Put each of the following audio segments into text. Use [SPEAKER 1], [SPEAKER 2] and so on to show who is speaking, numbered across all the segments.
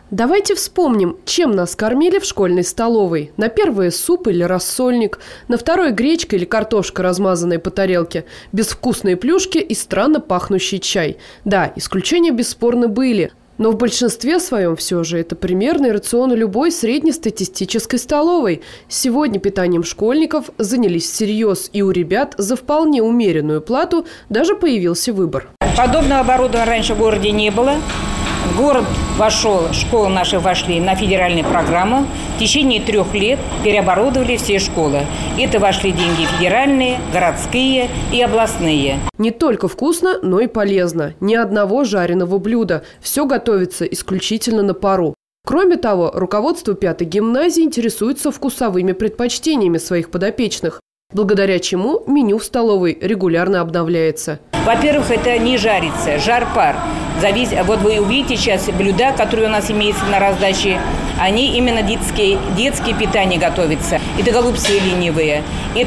[SPEAKER 1] Давайте вспомним, чем нас кормили в школьной столовой. На первое суп или рассольник, на второе гречка или картошка, размазанная по тарелке, безвкусные плюшки и странно пахнущий чай. Да, исключения бесспорно были. Но в большинстве своем все же это примерный рацион любой среднестатистической столовой. Сегодня питанием школьников занялись всерьез, и у ребят за вполне умеренную плату даже появился выбор.
[SPEAKER 2] Подобного оборудования раньше в городе не было. В город школы наши вошли на федеральную программу. В течение 3 лет переоборудовали все школы. Это вошли деньги федеральные, городские и областные.
[SPEAKER 1] Не только вкусно, но и полезно. Ни одного жареного блюда. Все готовится исключительно на пару. Кроме того, руководство 5-й гимназии интересуется вкусовыми предпочтениями своих подопечных, благодаря чему меню в столовой регулярно обновляется.
[SPEAKER 2] Во-первых, это не жарится, жар-пар. Вот вы увидите сейчас блюда, которые у нас имеются на раздаче, они именно детские питания готовятся. Это голубцы ленивые,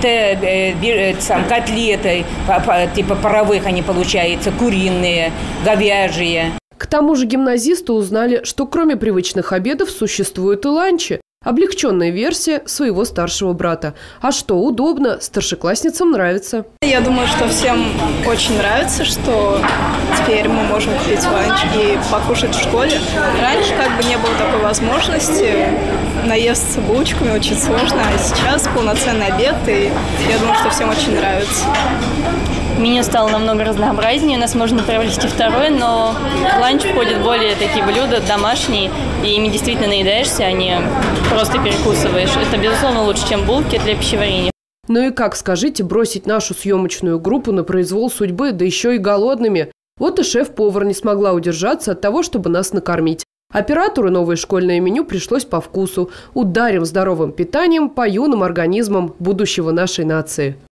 [SPEAKER 2] это котлеты, типа паровых они получаются, куриные, говяжьи.
[SPEAKER 1] К тому же гимназисты узнали, что кроме привычных обедов существуют и ланчи. Облегченная версия своего старшего брата. А что удобно, старшеклассницам нравится.
[SPEAKER 3] Я думаю, что всем очень нравится, что теперь мы можем купить ланч и покушать в школе. Раньше как бы не было такой возможности наесться булочками, очень сложно. А сейчас полноценный обед, и я думаю, что всем очень нравится.
[SPEAKER 4] Меню стало намного разнообразнее, у нас можно приобрести второй, но в ланч входят более такие блюда домашние, и ими действительно наедаешься, а не просто перекусываешь. Это, безусловно, лучше, чем булки для пищеварения.
[SPEAKER 1] Ну и как, скажите, бросить нашу съемочную группу на произвол судьбы, да еще и голодными? Вот и шеф-повар не смогла удержаться от того, чтобы нас накормить. Оператору новое школьное меню пришлось по вкусу. Ударим здоровым питанием по юным организмам будущего нашей нации.